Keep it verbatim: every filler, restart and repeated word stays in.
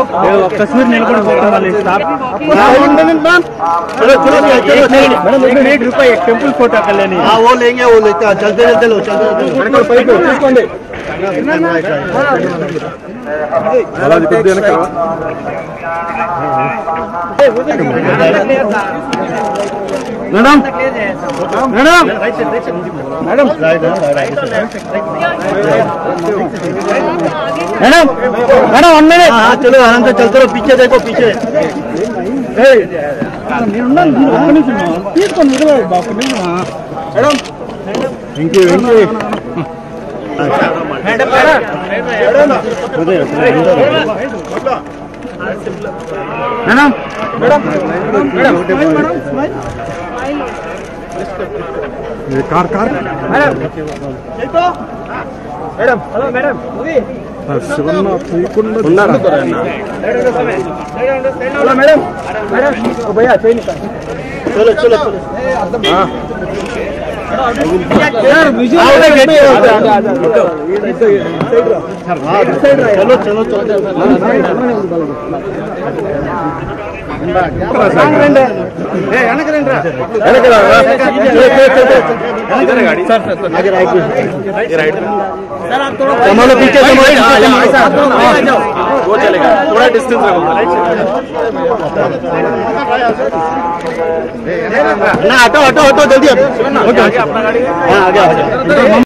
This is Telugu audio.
कश्मीर निलबड़ स्टाफ चलो चलो मैडम एक मिनट रुको एक टेंपल फोटो कर लेनी हाँ वो लेंगे वो लेते हैं चलते चलते लो चलते madam madam madam madam madam one minute हाँ चलो आराम से चलते रहो पीछे देखो पीछे madam thank you thank you madam madam car car madam madam hello madam Shivanna తీయకుండా హలో మేడం మేడం ఓ భయ్యా చేయని చలో చలో చలో हां यार विजुअल चलो चलो चलो पीछे वो चलेगा थोड़ा डिस्टेंस रखो ना हटो हटो हटो जल्दी अपना गाड़ी हाँ आगे